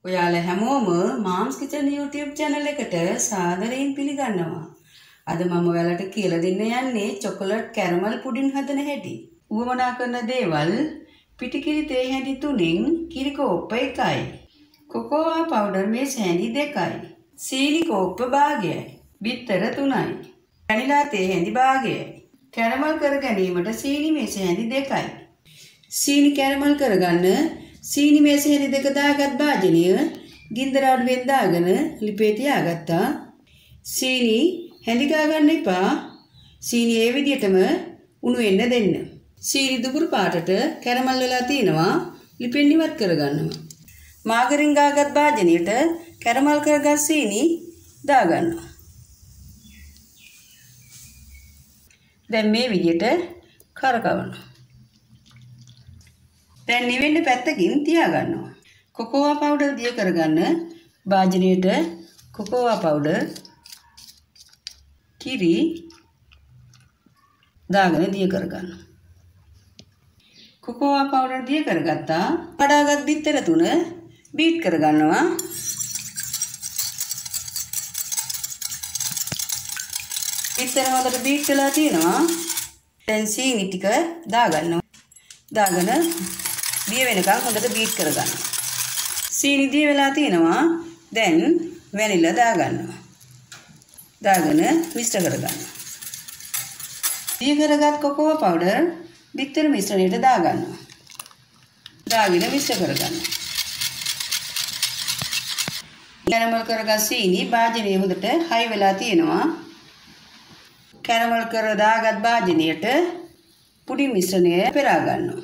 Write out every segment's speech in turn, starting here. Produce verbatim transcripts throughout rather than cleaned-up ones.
ඔයාලා හැමෝම මාම්ස් kitchen YouTube channel එකට සාදරයෙන් පිළිගන්නවා. අද මම ඔයාලට කියලා දෙන්න යන්නේ චොකලට් කැරමල් පුඩින් හදන හැටි. උවමනා කරන දේවල් පිටිකිරි තේ හැඳි තුනෙන් කිරි කෝප්ප එකයි. කොකෝවා පවුඩර් මේස් හැඳි දෙකයි. සීනි කෝප්ප භාගයයි. බිත්තර තුනයි. වැනිලා තේ හැඳි භාගයයි. කැරමල් කර ගැනීමට සීනි මේස් හැඳි දෙකයි. සීනි කැරමල් කරගන්න සීනි මේස් හැඳි දෙක දාගත් භාජනය ගින්දර අඩුවෙන් දාගෙන ලිපේ තියාගත්තා. සීනි හැඳි ගා ගන්න එපා. සීනි ඒ විදිහටම උණු වෙන්න දෙන්න. සීනි දුඹුරු පාටට කැරමල් වෙලා තිනවා. ලිපෙන් ඉවත් කරගන්නවා. මාගරින් ගාගත් භාජනයට කැරමල් කරගත් සීනි දාගන්නවා. දැන් මේ විදිහට කරකවනවා. දැන් නිවෙන්න පැත්තකින් තියාගන්නවා. කොකෝවා පවුඩර් දිය කරගන්න භාජනයට කොකෝවා පවුඩර් කිරි දාගෙන දිය කරගන්නවා. කොකෝවා පවුඩර් දිය කරගත්තා. කඩාගත් බිත්තර තුන බීට් කරගන්නවා. බිත්තර හොඳට බීට් වෙලා තියෙනවා. දැන් සීනි ටික දාගන්නවා. දාගෙන දිය වෙනකන් හොඳට බීට් කරගන්න. සීනි දිය වෙලා තිනවා. දැන් වැනිලා දාගන්නවා. දාගෙන මිශ්‍ර කරගන්න. දිය කරගත් කොකෝවා පවුඩර් බිත්තර මිශ්‍රණයට දාගන්නවා. දාගෙන මිශ්‍ර කරගන්න. කැරමල් කරගත් සීනි භාජනයේ හොඳට හයි වෙලා තියෙනවා. කැරමල් කර දාගත් භාජනයට පුඩින් මිශ්‍රණය පෙරා ගන්නවා.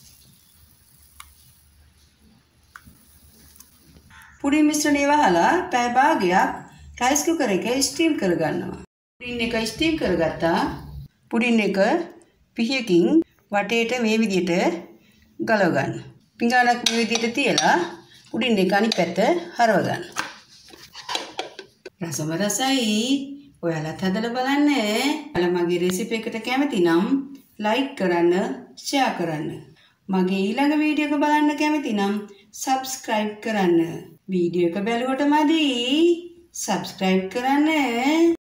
පුඩින් මිශ්‍රණය වහලා පැය භාගයක් රයිස් කුකර් එකේ ස්ටීම් කරගන්නවා. පුඩින් එක ස්ටීම් කරගත්තා. පුඩින් එක පිහියකින් වටේට මේ විදිහට ගලව ගන්න. පිඟානක් මේ විදිහට තියලා පුඩින් එක අනිත් පැත්ත හරව ගන්න. රසම රසයි. ඔයාලත් හදලා බලන්න. ඔයාලා මගේ රෙසිපි එකට කැමති නම් ලයික් කරන්න, ෂෙයා කරන්න. මගේ ඊළඟ වීඩියෝ එක බලන්න කැමති නම් සබ්ස්ක්‍රයිබ් කරන්න. වීඩියෝ එක බැලුවට මදි. සබ්ස්ක්‍රයිබ් කරන්න.